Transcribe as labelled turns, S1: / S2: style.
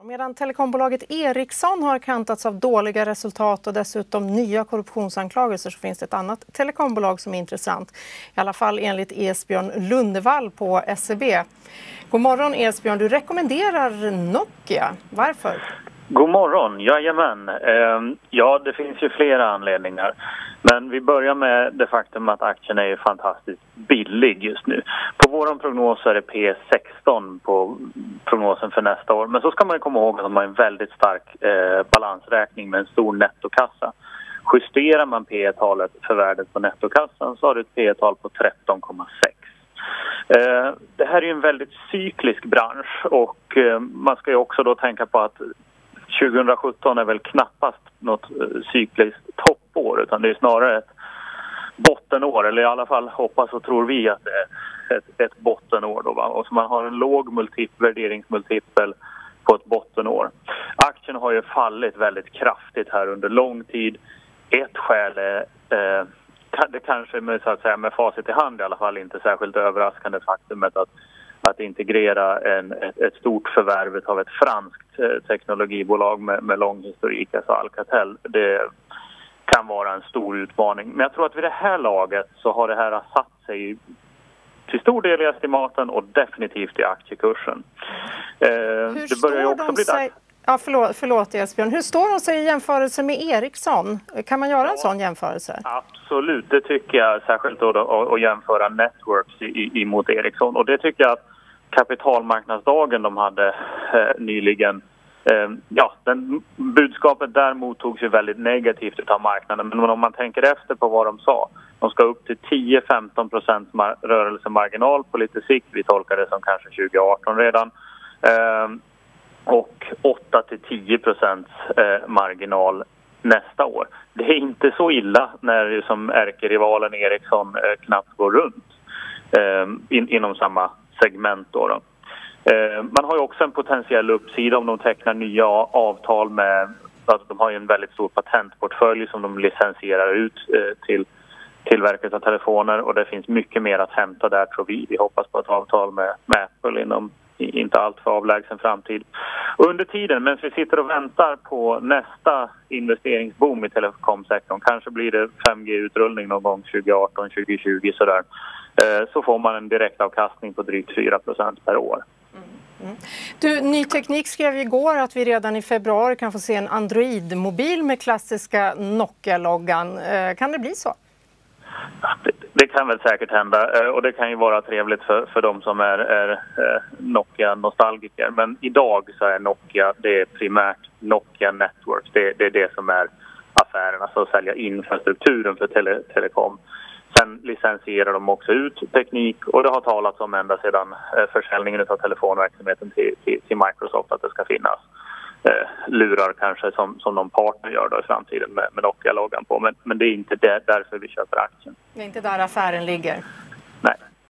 S1: Medan telekombolaget Ericsson har kantats av dåliga resultat och dessutom nya korruptionsanklagelser, så finns det ett annat telekombolag som är intressant. I alla fall enligt Esbjörn Lundevall på SEB. God morgon Esbjörn, du rekommenderar Nokia. Varför?
S2: God morgon, jajamän. Ja, det finns ju flera anledningar. Men vi börjar med det faktum att aktien är fantastiskt billig just nu. På våran prognos är det P16 på prognosen för nästa år. Men så ska man komma ihåg att de har en väldigt stark balansräkning med en stor nettokassa. Justerar man P-talet för värdet på nettokassan så har du ett P-tal på 13,6. Det här är ju en väldigt cyklisk bransch och man ska ju också då tänka på att 2017 är väl knappast något cykliskt toppår, utan det är snarare ett bottenår, eller i alla fall hoppas och tror vi att det är ett bottenår då, va? Och så man har en låg värderingsmultipel på ett bottenår. Aktien har ju fallit väldigt kraftigt här under lång tid. Ett skäl är det kanske med, så att säga, med facit i hand i alla fall inte särskilt överraskande faktumet att integrera ett stort förvärv av ett franskt teknologibolag med lång historik, alltså Alcatel. Det kan vara en stor utmaning. Men jag tror att vid det här laget så har det här satt sig till stor del i estimaten och definitivt i aktiekursen. Det börjar ju också bli dags.
S1: Ja, förlåt Esbjörn. Hur står de sig i jämförelse med Ericsson? Kan man göra en sån jämförelse?
S2: Absolut, det tycker jag, särskilt då att jämföra Networks mot Ericsson. Och det tycker jag att kapitalmarknadsdagen de hade nyligen, budskapet där mottogs ju väldigt negativt av marknaden. Men om man tänker efter på vad de sa, de ska upp till 10-15% rörelsemarginal på lite sikt. Vi tolkar det som kanske 2018 redan. Och 8-10% marginal nästa år. Det är inte så illa när det som ärkerivalen Ericsson knappt går runt inom samma segment då. Man har ju också en potentiell uppsida om de tecknar nya avtal med, alltså de har ju en väldigt stor patentportfölj som de licensierar ut till tillverkare av telefoner, och det finns mycket mer att hämta där, tror vi. Vi hoppas på ett avtal med Apple inom inte allt för avlägsen framtid. Under tiden, men vi sitter och väntar på nästa investeringsboom i telekomsektorn, kanske blir det 5G-utrullning någon gång 2018-2020 sådär, så får man en direktavkastning på drygt 4% per år.
S1: Du, Ny Teknik skrev igår att vi redan i februari kan få se en Android-mobil med klassiska Nokia-loggan. Kan det bli så?
S2: Det kan väl säkert hända, och det kan ju vara trevligt för de som är Nokia-nostalgiker. Men idag så är Nokia, det är primärt Nokia Networks. Det är det som är affären, alltså att sälja infrastrukturen för telekom. Sen licensierar de också ut teknik, och det har talats om ända sedan försäljningen av telefonverksamheten till Microsoft att det ska finnas lurar kanske som någon partner gör då i framtiden med Nokia-loggan på. Men det är inte därför vi köper aktien.
S1: Det är inte där affären ligger.